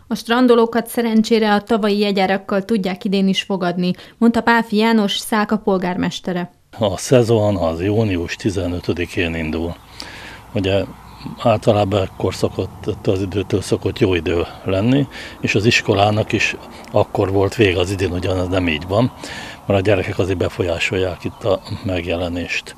A strandolókat szerencsére a tavalyi jegyárakkal tudják idén is fogadni, mondta Pálffy János, Szálka polgármestere. A szezon az június 15-én indul. Ugye általában ekkor szokott, az időtől szokott jó idő lenni, és az iskolának is akkor volt vége, az idén ugyanaz nem így van, mert a gyerekek azért befolyásolják itt a megjelenést.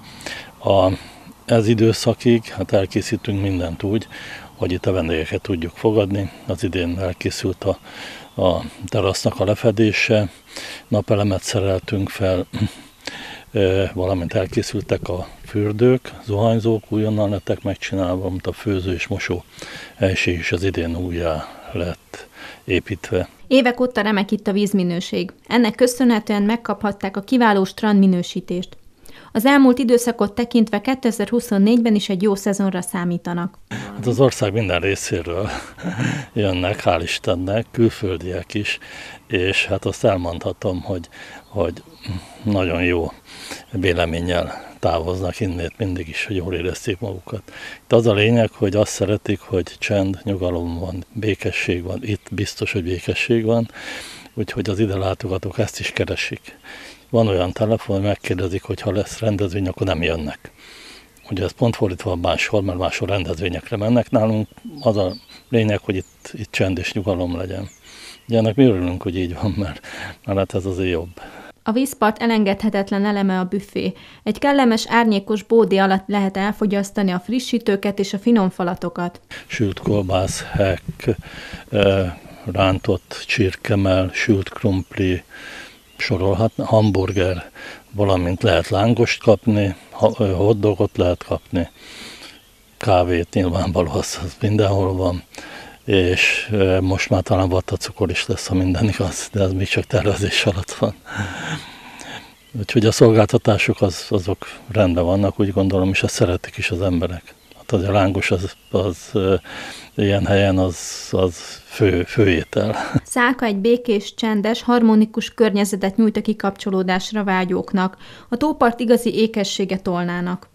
Ez időszakig elkészítünk mindent úgy, hogy itt a vendégeket tudjuk fogadni. Az idén elkészült a terasznak a lefedése, napelemet szereltünk fel, valamint elkészültek a fürdők, zuhanyzók, újonnan lettek megcsinálva, mint a főző és mosó helység is az idén újjá lett építve. Évek óta remek itt a vízminőség. Ennek köszönhetően megkaphatták a kiváló strandminősítést. Az elmúlt időszakot tekintve 2024-ben is egy jó szezonra számítanak. Hát az ország minden részéről jönnek, hál' Istennek, külföldiek is, és hát azt elmondhatom, hogy nagyon jó véleménnyel távoznak innét mindig is, hogy jól érezték magukat. Itt az a lényeg, hogy azt szeretik, hogy csend, nyugalom van, békesség van, itt biztos, hogy békesség van, úgyhogy az ide látogatók ezt is keresik. Van olyan telefon, hogy megkérdezik, hogy ha lesz rendezvény, akkor nem jönnek. Ugye ez pont fordítva van máshol, mert máshol rendezvényekre mennek. Nálunk az a lényeg, hogy itt csend és nyugalom legyen. Ugye ennek mi örülünk, hogy így van, mert hát ez azért jobb. A vízpart elengedhetetlen eleme a büfé. Egy kellemes, árnyékos bódé alatt lehet elfogyasztani a frissítőket és a finom falatokat. Sült kolbász, hekk, rántott csirkemell, sült krumpli, sorolhatna, hamburger, valamint lehet lángost kapni, hotdogot lehet kapni, kávét nyilvánvaló, az mindenhol van, és most már talán vattacukor is lesz, ha minden igaz, de ez még csak tervezés alatt van. Úgyhogy a szolgáltatások azok rendben vannak, úgy gondolom, és ezt szeretik is az emberek. Hát a lángos az ilyen helyen az főétel. Szálka egy békés, csendes, harmonikus környezetet nyújt a kikapcsolódásra vágyóknak. A tópart igazi ékessége Tolnának.